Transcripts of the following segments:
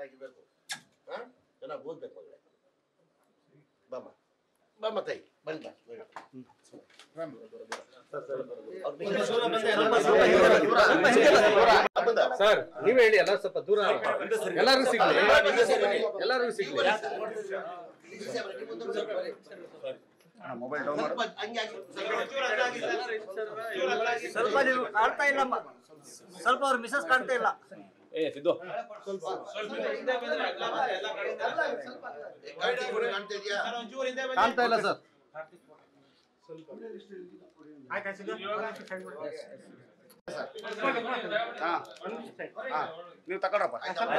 ಚೆನ್ನಾಗಿರ್ಬೇಕು. ಚೆನ್ನಾಗಿ ಓದ್ಬೇಕು ಮಗಳೇ. ಬಾಮ್ಮ ಬಾಮ್ಮ ತಾಯಿ ಬನ್ನಿ ಬಾ. ಸರ್ ನೀವ್ ಹೇಳಿ ಎಲ್ಲ ಸ್ವಲ್ಪ ದೂರ ಎಲ್ಲರೂ ಸಿಗ್ಲಿ ಎಲ್ಲರೂ ಸಿಗ್ಲಿ. ಮೊಬೈಲ್ ಡೌನ್ ಸ್ವಲ್ಪ ನೀವು ಕಾಣ್ತಾ ಇಲ್ಲ, ಸ್ವಲ್ಪ ಅವ್ರ ಮಿಸಸ್ ಕಾಣ್ತಾ ಇಲ್ಲ. ಸಿದ್ದು ಕಾಣ್ತಾ ಇಲ್ಲ ಸರ್. ನೀವು ತಗೊಳಪ್ಪ.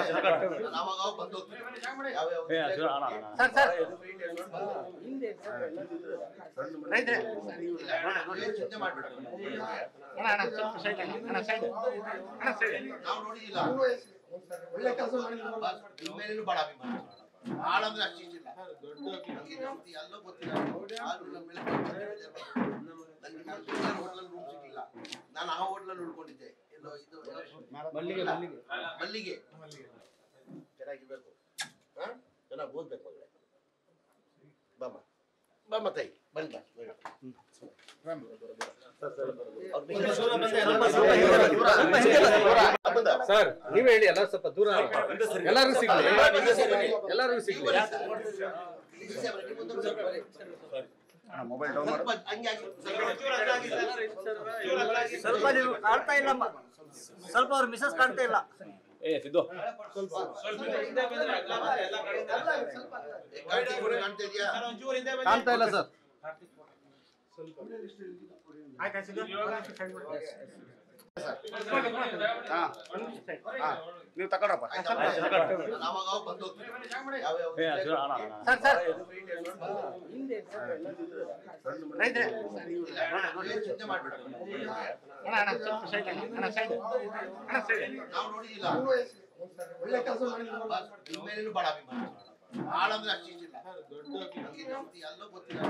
ಒಳ್ಳೆ ಕೆಲಸ ಮಾಡಿದ್ರು ಬಹಳ ಅಭಿಮಾನ. ಭಾಳ ಅಂದ್ರೆ ಅಷ್ಟಿಲ್ಲ. ಎಲ್ಲೋ ಗೊತ್ತಿಲ್ಲ. ಹೋಟ್ಲಲ್ಲಿ ರೂಮ್ ಸಿಗ್ಲಿಲ್ಲ. ನಾನು ಆ ಹೋಟ್ಲಲ್ಲಿ ಉಳ್ಕೊಂಡಿದ್ದೆ. ಎಲ್ಲೋ ಇದು ಮಲ್ಲಿಗೆ. ಚೆನ್ನಾಗಿರ್ಬೇಕು. ಚೆನ್ನಾಗಿ ಓದ್ಬೇಕು ಮಗಳೇ. ಬಾಮ್ಮ ಬಾಮ್ಮ ತಾಯಿ ಬನ್ನಿ ಬಾ. ಸರ್ ನೀವ್ ಹೇಳಿ ಎಲ್ಲ ಸ್ವಲ್ಪ ದೂರ ಎಲ್ಲರೂ ಸಿಗ್ಲಿ ಎಲ್ಲರೂ ಸಿಗ್ಲಿ. ಮೊಬೈಲ್ ಡೌನ್ ಸ್ವಲ್ಪ ನೀವು ಕಾಣ್ತಾ ಇಲ್ಲ, ಸ್ವಲ್ಪ ಅವ್ರ ಮಿಸಸ್ ಕಾಣ್ತಾ ಇಲ್ಲ. ಸಿದ್ದು ಕಾಣ್ತಾ ಇಲ್ಲ ಸರ್. ನೀವು ತಗೊಳಪ್ಪ. ಒಳ್ಳೆ ಕೆಲಸ ಮಾಡಿದ್ರು ಬಹಳ ಅಭಿಮಾನ. ಭಾಳ ಅಂದ್ರೆ ಅಷ್ಟಿಲ್ಲ. ಎಲ್ಲೋ ಗೊತ್ತಿಲ್ಲ.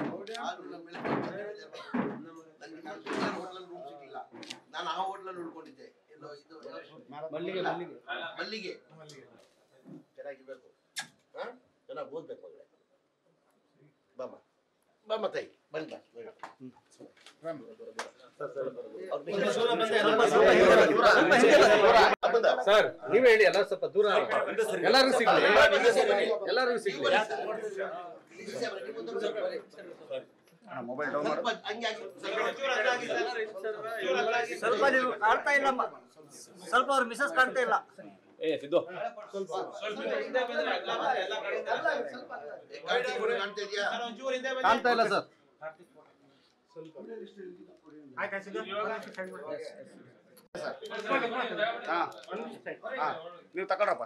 ಹೋಟ್ಲಲ್ಲಿ ರೂಮ್ ಸಿಗ್ಲಿಲ್ಲ. ನಾನು ಆ ಹೋಟ್ಲಲ್ಲಿ ಉಳ್ಕೊಂಡಿದ್ದೆ. ಎಲ್ಲೋ ಇದು ಮಲ್ಲಿಗೆ. ಚೆನ್ನಾಗಿರ್ಬೇಕು. ಚೆನ್ನಾಗಿ ಓದ್ಬೇಕು ಮಗಳೇ. ಬಾಮ್ಮ ಬಾಮ್ಮ ತಾಯಿ ಬನ್ನಿ ಬಾ. ಸರ್ ನೀವ್ ಹೇಳಿ ಎಲ್ಲ ಸ್ವಲ್ಪ ದೂರ ಎಲ್ಲರೂ ಸಿಗ್ಲಿ ಎಲ್ಲರೂ ಸಿಗ್ಲಿ. ಮೊಬೈಲ್ ಡೌನ್ ಸ್ವಲ್ಪ ನೀವು ಕಾಣ್ತಾ ಇಲ್ಲ, ಸ್ವಲ್ಪ ಅವ್ರ ಮಿಸಸ್ ಕಾಣ್ತಾ ಇಲ್ಲ. ಸಿದ್ದು ಕಾಣ್ತಾ ಇಲ್ಲ ಸರ್. ನೀವು ತಗೊಳಪ್ಪ.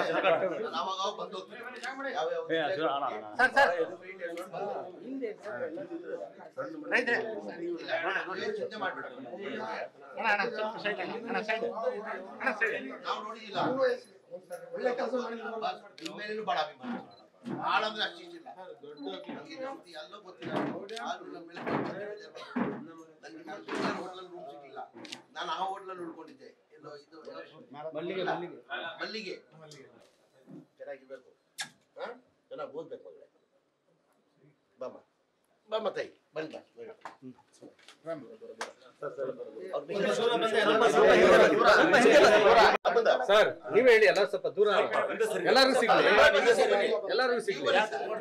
ಒಳ್ಳೆ ಕೆಲಸ ಮಾಡಿದ್ರು ಬಹಳ ಅಭಿಮಾನ. ಭಾಳ ಅಂದ್ರೆ ಅಷ್ಟಿಲ್ಲ. ಎಲ್ಲೋ ಗೊತ್ತಿಲ್ಲ. ಹೋಟ್ಲಲ್ಲಿ ರೂಮ್ ಸಿಗ್ಲಿಲ್ಲ. ನಾನು ಆ ಹೋಟ್ಲಲ್ಲಿ ಉಳ್ಕೊಂಡಿದ್ದೆ. ಎಲ್ಲೋ ಇದು ಮಲ್ಲಿಗೆ. ಚೆನ್ನಾಗಿರ್ಬೇಕು. ಚೆನ್ನಾಗಿ ಓದ್ಬೇಕು ಮಗಳೇ. ಬಾಮ್ಮ ಬಾಮ್ಮ ತಾಯಿ ಬನ್ನಿ ಬಾ. ಸರ್ ನೀವ್ ಹೇಳಿ ಎಲ್ಲ ಸ್ವಲ್ಪ ದೂರ ಎಲ್ಲರೂ ಸಿಗ್ಲಿ ಎಲ್ಲರೂ ಸಿಗ್ಲಿ.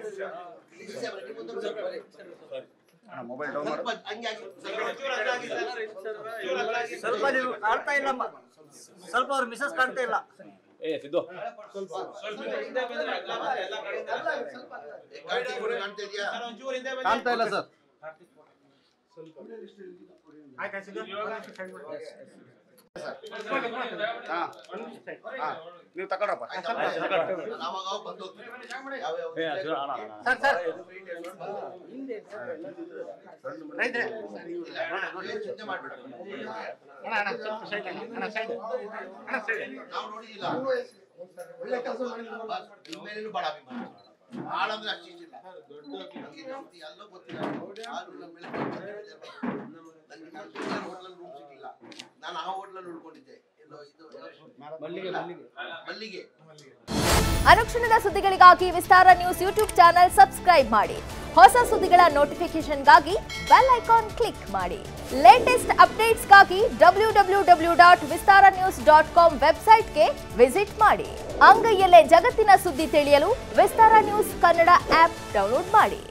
ಮೊಬೈಲ್ ಡೌನ್ ಸ್ವಲ್ಪ ನೀವು ಕಾಣ್ತಾ ಇಲ್ಲ, ಸ್ವಲ್ಪ ಅವ್ರ ಮಿಸಸ್ ಕಾಣ್ತಾ ಇಲ್ಲ. ಸಿದ್ದು ಕಾಣ್ತಾ ಇಲ್ಲ ಸರ್. ನೀವು ತಗೊಳಪ್ಪ. ಒಳ್ಳೆ ಕೆಲಸ ಮಾಡಿದ್ರು ಬಹಳ ಅಭಿಮಾನ. ಭಾಳ ಅಂದ್ರೆ ಅಷ್ಟಿಲ್ಲ. ಎಲ್ಲೋ ಗೊತ್ತಿಲ್ಲ. ಹೋಟ್ಲಲ್ಲಿ ರೂಮ್ ಸಿಗ್ಲಿಲ್ಲ. ನಾನು ಆ ಹೋಟ್ಲಲ್ಲಿ ಉಳ್ಕೊಂಡಿದ್ದೆ. ಎಲ್ಲೋ ಇದು ಮಲ್ಲಿಗೆ. ಅನುಕ್ಷಣದ ಸುದ್ದಿಗಳಿಗಾಗಿ Vistara news YouTube channel subscribe ಮಾಡಿ. ಹೊಸ ಸುದ್ದಿಗಳ ನೋಟಿಫಿಕೇಶನ್ಗಾಗಿ ಬೆಲ್ ಐಕಾನ್ ಕ್ಲಿಕ್ ಮಾಡಿ. ಲೇಟೆಸ್ಟ್ ಅಪ್ಡೇಟ್ಸ್ಗಾಗಿ www.vistaranews.com ವೆಬ್ಸೈಟ್ಗೆ ವಿಸಿಟ್ ಮಾಡಿ. ಅಂಗೈಯಲ್ಲೇ ಜಗತ್ತಿನ ಸುದ್ದಿ ತಿಳಿಯಲು Vistara news Kannada app download ಮಾಡಿ.